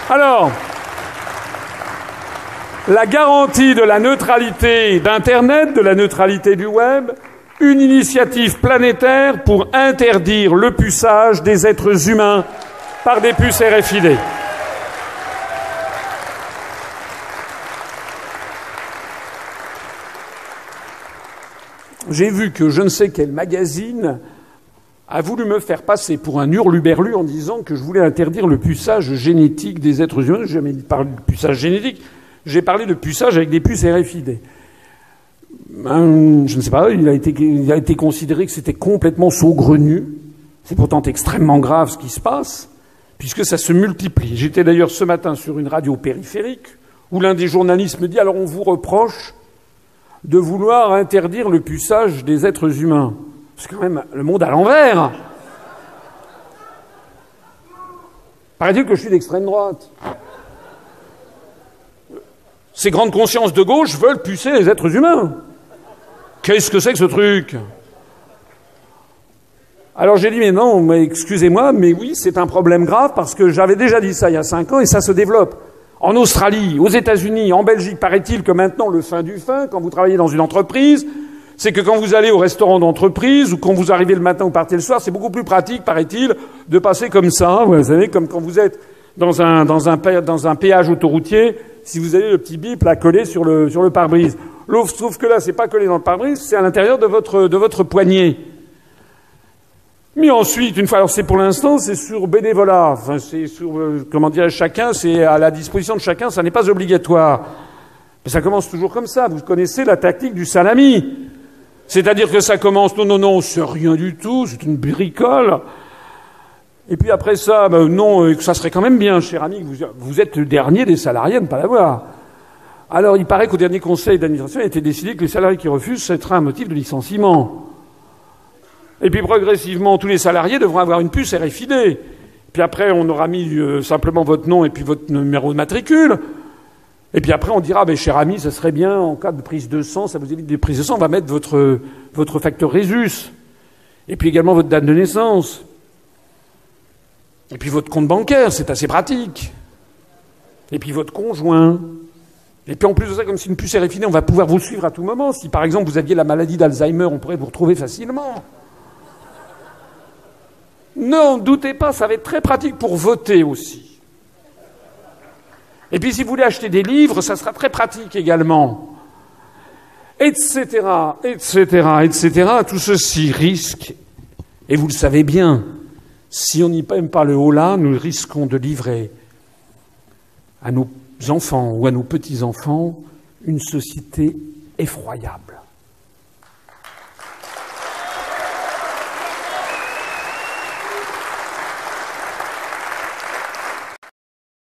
Alors, la garantie de la neutralité d'Internet, de la neutralité du web, une initiative planétaire pour interdire le puçage des êtres humains par des puces RFID. J'ai vu que je ne sais quel magazine a voulu me faire passer pour un hurluberlu en disant que je voulais interdire le puçage génétique des êtres humains. Je n'ai jamais parlé de puçage génétique, j'ai parlé de puçage avec des puces RFID. Je ne sais pas, il a été considéré que c'était complètement saugrenu. C'est pourtant extrêmement grave ce qui se passe, puisque ça se multiplie. J'étais d'ailleurs ce matin sur une radio périphérique où l'un des journalistes me dit « Alors on vous reproche de vouloir interdire le puçage des êtres humains. » C'est quand même le monde à l'envers. Paraît-il que je suis d'extrême droite. Ces grandes consciences de gauche veulent pucer les êtres humains. Qu'est-ce que c'est que ce truc? Alors j'ai dit, mais non, mais excusez-moi, mais oui, c'est un problème grave parce que j'avais déjà dit ça il y a 5 ans et ça se développe. En Australie, aux États-Unis, en Belgique, paraît-il que maintenant, le fin du fin, quand vous travaillez dans une entreprise, c'est que quand vous allez au restaurant d'entreprise ou quand vous arrivez le matin ou partez le soir, c'est beaucoup plus pratique, paraît-il, de passer comme ça. Vous savez, comme quand vous êtes dans un péage autoroutier, si vous avez le petit bip là collé sur le pare-brise. Sauf que là, c'est pas collé dans le pare-brise, c'est à l'intérieur de votre poignet. Mais ensuite, une fois, alors c'est pour l'instant, c'est sur bénévolat. Enfin, c'est sur, comment dire, chacun, c'est à la disposition de chacun, ça n'est pas obligatoire. Mais ça commence toujours comme ça. Vous connaissez la tactique du salami. C'est-à-dire que ça commence, non, c'est rien du tout, c'est une bricole. Et puis après ça, non, ça serait quand même bien, cher ami, que vous êtes le dernier des salariés à ne pas l'avoir. Alors, il paraît qu'au dernier conseil d'administration, il a été décidé que les salariés qui refusent, ce sera un motif de licenciement. Et puis progressivement, tous les salariés devront avoir une puce RFID. Puis après, on aura mis simplement votre nom et puis votre numéro de matricule. Et puis après, on dira, cher ami, ça serait bien, en cas de prise de sang, ça vous évite des prises de sang, on va mettre votre facteur Rhésus. Et puis également votre date de naissance. Et puis votre compte bancaire, c'est assez pratique. Et puis votre conjoint. Et puis en plus de ça, comme c'est une puce RFID, on va pouvoir vous suivre à tout moment. Si par exemple vous aviez la maladie d'Alzheimer, on pourrait vous retrouver facilement. Non, doutez pas, ça va être très pratique pour voter aussi. Et puis si vous voulez acheter des livres, ça sera très pratique également. Etc., etc., etc. Tout ceci risque, et vous le savez bien, si on n'y aime pas le haut-là, nous risquons de livrer à nos enfants ou à nos petits-enfants une société effroyable.